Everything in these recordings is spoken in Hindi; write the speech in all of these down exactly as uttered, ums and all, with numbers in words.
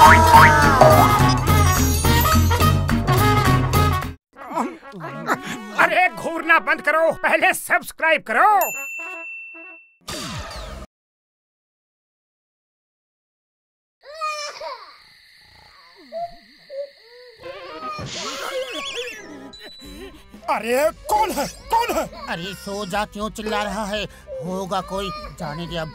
अरे घूरना बंद करो, पहले सब्सक्राइब करो। अरे कौन है, कौन है? अरे सो जा, क्यों चिल्ला रहा है? होगा कोई, जाने दे अब।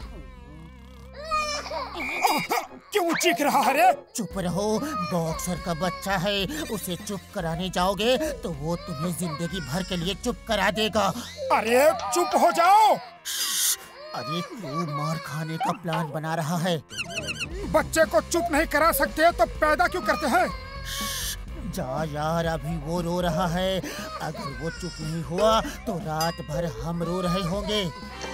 क्यों चीख रहा है रे? चुप रहो, बॉक्सर का बच्चा है, उसे चुप कराने जाओगे तो वो तुम्हें जिंदगी भर के लिए चुप करा देगा। अरे चुप हो जाओ। अरे क्यों मार खाने का प्लान बना रहा है? बच्चे को चुप नहीं करा सकते तो पैदा क्यों करते हैं? जा यार, अभी वो रो रहा है, अगर वो चुप नहीं हुआ तो रात भर हम रो रहे होंगे।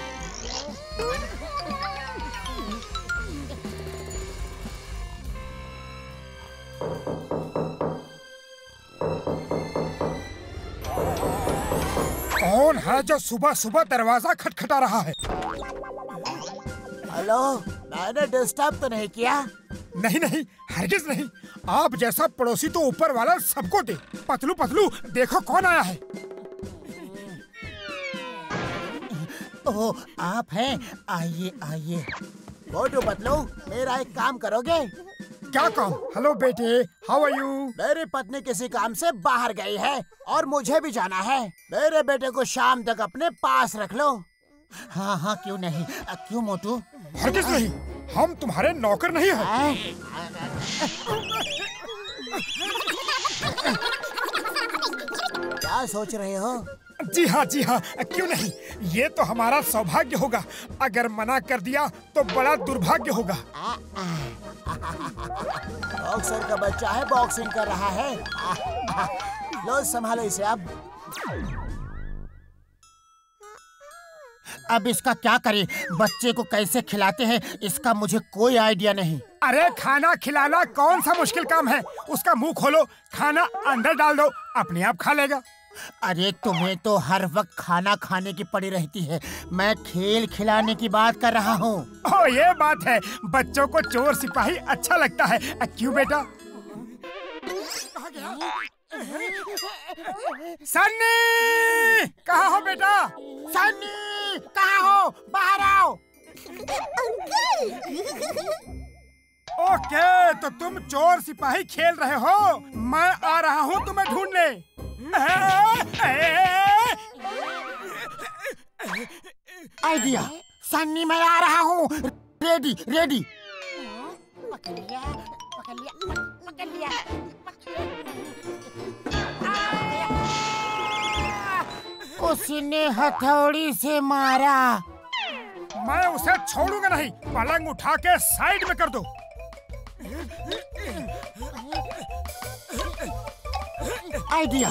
कौन है जो सुबह सुबह दरवाजा खटखटा रहा है? हेलो, मैंने डिस्टर्ब तो नहीं किया? नहीं नहीं, हरगिज नहीं। आप जैसा पड़ोसी तो ऊपर वाला सबको दे। पतलू पतलू, देखो कौन आया है। ओह, आप हैं? आइए आइए। मोटू पतलू, मेरा एक काम करोगे? क्या काम? हेलो बेटे, हाउ आर यू? मेरी पत्नी किसी काम से बाहर गई है और मुझे भी जाना है। मेरे बेटे को शाम तक अपने पास रख लो। हाँ हाँ, क्यों नहीं। क्यों मोटू? हरगिज नहीं, हम तुम्हारे नौकर नहीं हैं। क्या सोच रहे हो? जी हाँ जी हाँ, क्यों नहीं। ये तो हमारा सौभाग्य होगा, अगर मना कर दिया तो बड़ा दुर्भाग्य होगा। बॉक्सर का बच्चा है, बॉक्सिंग कर रहा है। लो संभालो इसे। अब अब इसका क्या करें? बच्चे को कैसे खिलाते हैं इसका मुझे कोई आइडिया नहीं। अरे खाना खिलाना कौन सा मुश्किल काम है? उसका मुंह खोलो, खाना अंदर डाल दो, अपने आप खा लेगा। अरे तुम्हें तो हर वक्त खाना खाने की पड़ी रहती है, मैं खेल खिलाने की बात कर रहा हूँ। ओ ये बात है, बच्चों को चोर सिपाही अच्छा लगता है, क्यों बेटा? सन्नी, कहाँ हो बेटा? सन्नी, कहाँ हो? बाहर आओ। ओके, तो तुम चोर सिपाही खेल रहे हो, मैं आ रहा हूँ तुम्हें ढूंढने। आइडिया, सन्नी मैं आ रहा हूँ। Ready ready. पकड़ लिया, पकड़ लिया, पकड़ लिया। उसने हथौड़ी से मारा। मैं उसे छोड़ूंगा नहीं, पलंग उठा के साइड में कर दो। आइडिया,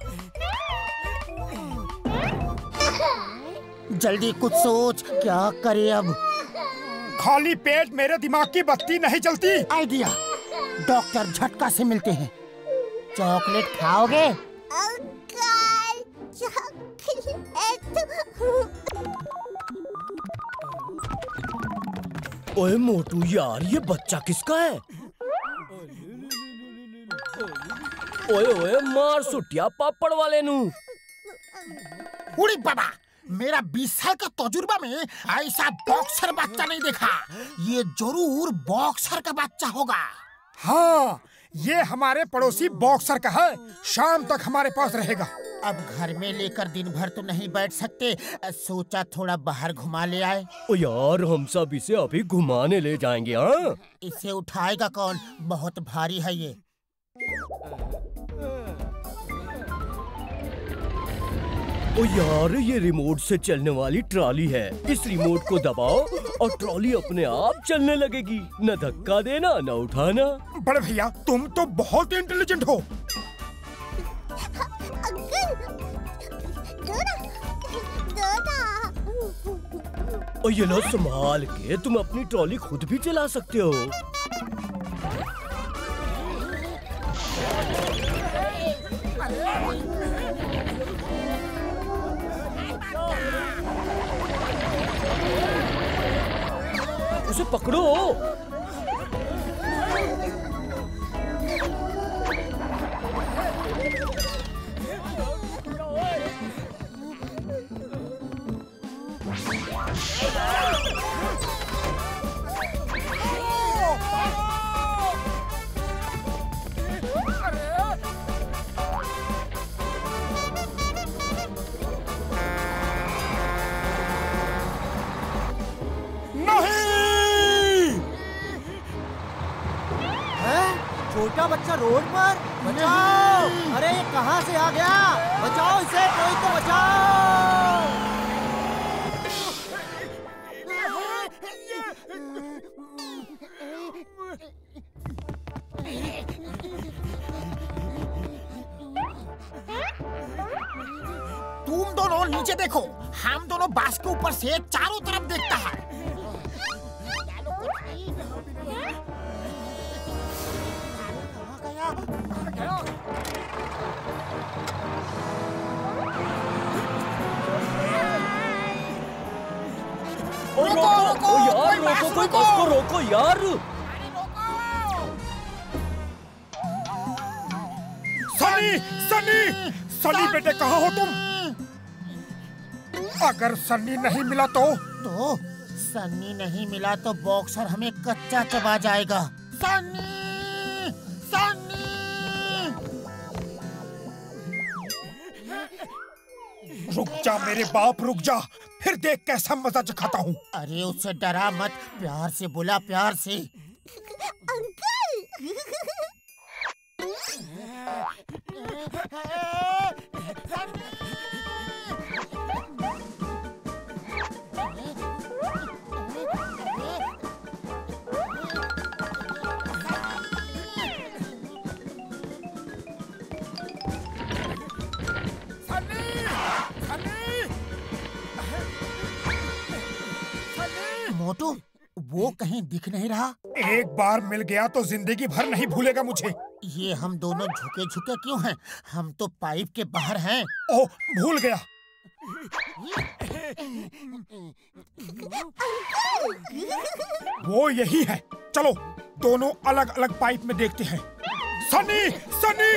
जल्दी कुछ सोच, क्या करे अब? खाली पेट मेरे दिमाग की बत्ती नहीं चलती। आइडिया, डॉक्टर झटका से मिलते हैं। चॉकलेट खाओगे? Uncle, chocolate. ओए मोटू यार, ये बच्चा किसका है? ओए ओए, मार सुटिया पापड़ वाले नू। उड़ी बाबा, मेरा बीस साल का तजुर्बा में ऐसा बॉक्सर बच्चा नहीं देखा। ये जरूर बॉक्सर का बच्चा होगा। हाँ, ये हमारे पड़ोसी बॉक्सर का है, शाम तक हमारे पास रहेगा। अब घर में लेकर दिन भर तो नहीं बैठ सकते, सोचा थोड़ा बाहर घुमा ले आए। ओ यार, हम सब इसे अभी घुमाने ले जाएंगे। हाँ, इसे उठाएगा कौन? बहुत भारी है ये। ओ यार, ये रिमोट से चलने वाली ट्रॉली है। इस रिमोट को दबाओ और ट्रॉली अपने आप चलने लगेगी। न धक्का देना न उठाना। बड़े भैया, तुम तो बहुत इंटेलिजेंट हो। अंकल, दो ना, दो ना। और ये लो, संभाल के, तुम अपनी ट्रॉली खुद भी चला सकते हो। उसे पकड़ो। छोटा बच्चा रोड पर, बचाओ! अरे ये कहाँ से आ गया? बचाओ इसे, कोई तो बचाओ! तुम दोनों नीचे देखो, हम दोनों बास के ऊपर से चारों तरफ देखता है। ओ रोको, रोको, ओ यार रोको, कोई बस को रोको यार। सनी, सनी, सनी बेटे कहाँ हो तुम? अगर सन्नी नहीं मिला तो? तो सन्नी नहीं मिला तो बॉक्सर हमें कच्चा चबा जाएगा। सन्नी, सन्नी! रुक जा मेरे बाप, रुक जा, फिर देख कैसा मजा चखाता हूँ। अरे उससे डरा मत, प्यार से बोला, प्यार से। मोटू, वो कहीं दिख नहीं रहा। एक बार मिल गया तो जिंदगी भर नहीं भूलेगा मुझे। ये हम दोनों झुके झुके क्यों हैं? हम तो पाइप के बाहर हैं। ओह, भूल गया। वो यही है। चलो दोनों अलग अलग पाइप में देखते हैं। सनी, सनी!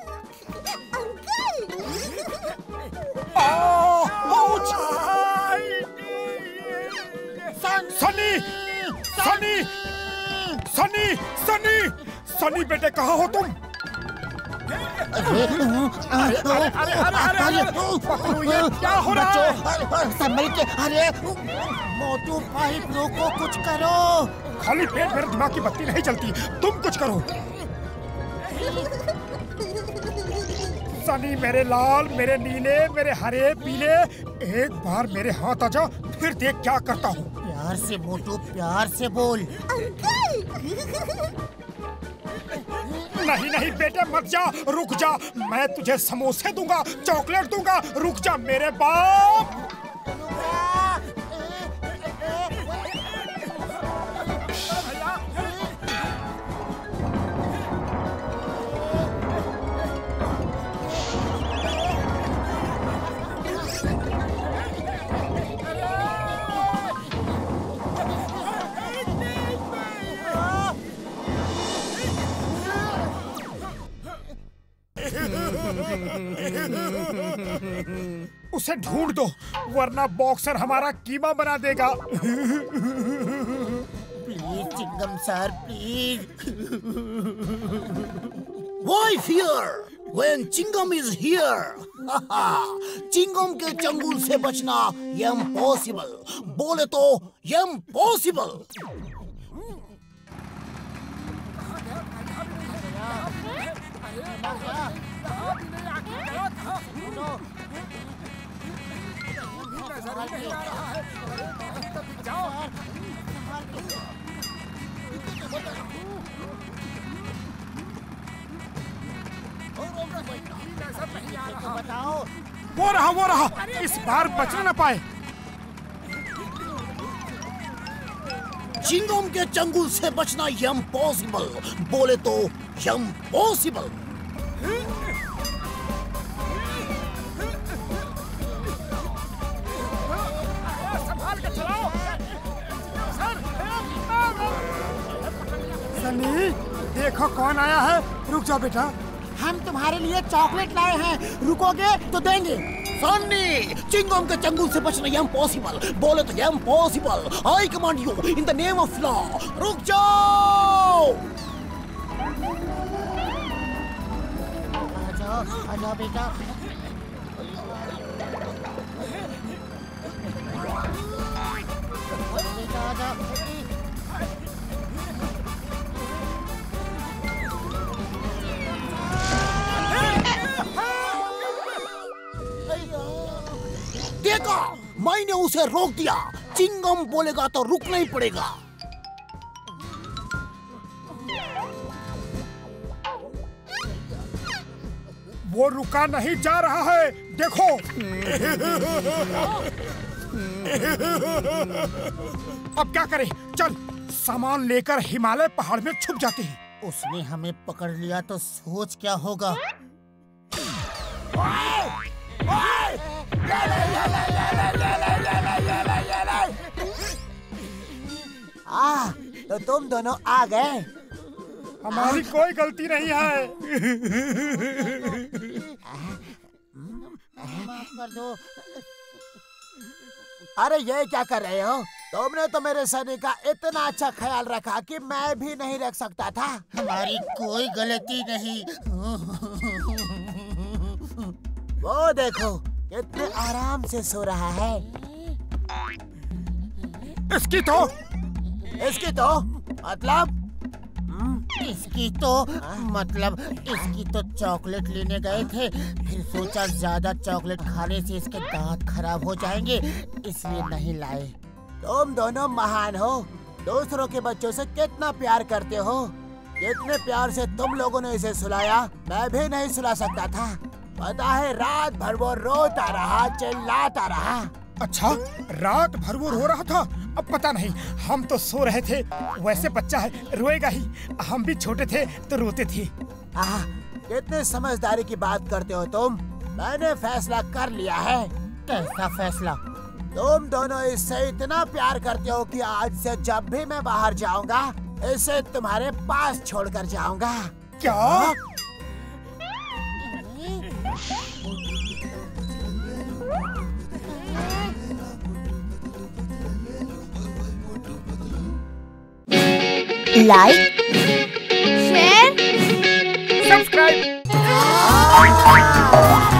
सनी, सनी, सनी, सनी, सनी बेटे कहाँ हो तुम? अरे अरे अरे अरे अरे पकड़ो, ये क्या हो रहा है? संभल के। अरे मोटू, पाइप रोको, कुछ करो। खाली पेट मेरे दिमाग की बत्ती नहीं चलती, तुम कुछ करो। सनी मेरे लाल, मेरे नीले, मेरे हरे, पीले, एक बार मेरे हाथ आजा, फिर देख क्या करता हूँ। प्यार से मोटू, प्यार से बोल। नहीं नहीं बेटे मत जा, रुक जा, मैं तुझे समोसे दूंगा, चॉकलेट दूंगा, रुक जा मेरे बाप। उसे ढूंढ दो, वरना बॉक्सर हमारा कीमा बना देगा। Please Chingam sir, please. Why fear when Chingam is here? Chingam के चंगुल से बचना इम्पॉसिबल, बोले तो इम्पॉसिबल। बताओ। वो रहा, वो रहा, इस बार बचना न पाए। चिंगम के चंगुल से बचना इम्पॉसिबल, बोले तो इम्पॉसिबल। सनी, देखो कौन आया है। रुक जाओ बेटा, हम तुम्हारे लिए चॉकलेट लाए हैं, रुकोगे तो देंगे। सन्नी, चिंगम के चंगुल से बचना इम्पॉसिबल, बोले तो impossible. I command you in the name of law, रुक जाओ। आजाओ, आजाओ बेटा। बेटा आजाओ। मैंने उसे रोक दिया। चिंगम बोलेगा तो रुकना ही पड़ेगा। वो रुका नहीं जा रहा है, देखो। अब क्या करें? चल सामान लेकर हिमालय पहाड़ में छुप जाते हैं। उसने हमें पकड़ लिया तो सोच क्या होगा? आ, तो तुम दोनों आ गए। हमारी कोई गलती नहीं है। माफ कर दो। अरे ये क्या कर रहे हो? तुमने तो मेरे सनी का इतना अच्छा ख्याल रखा कि मैं भी नहीं रख सकता था। हमारी कोई गलती नहीं। वो देखो कितने आराम से सो रहा है। इसकी तो इसकी तो मतलब इसकी तो मतलब इसकी तो चॉकलेट लेने गए थे, फिर सोचा ज्यादा चॉकलेट खाने से इसके दांत खराब हो जाएंगे, इसलिए नहीं लाए। तुम दोनों महान हो। दूसरों के बच्चों से कितना प्यार करते हो। कितने प्यार से तुम लोगों ने इसे सुलाया, मैं भी नहीं सुला सकता था। पता है रात भर वो रोता रहा, चिल्लाता रहा। अच्छा, रात भर वो रो रहा था? अब पता नहीं, हम तो सो रहे थे। वैसे बच्चा है, रोएगा ही। हम भी छोटे थे तो रोते थे। आह, कितने समझदारी की बात करते हो तुम। मैंने फैसला कर लिया है। कैसा फैसला? तुम दोनों इससे इतना प्यार करते हो कि आज से जब भी मैं बाहर जाऊंगा, इसे तुम्हारे पास छोड़कर जाऊंगा। क्या? Like, share, subscribe.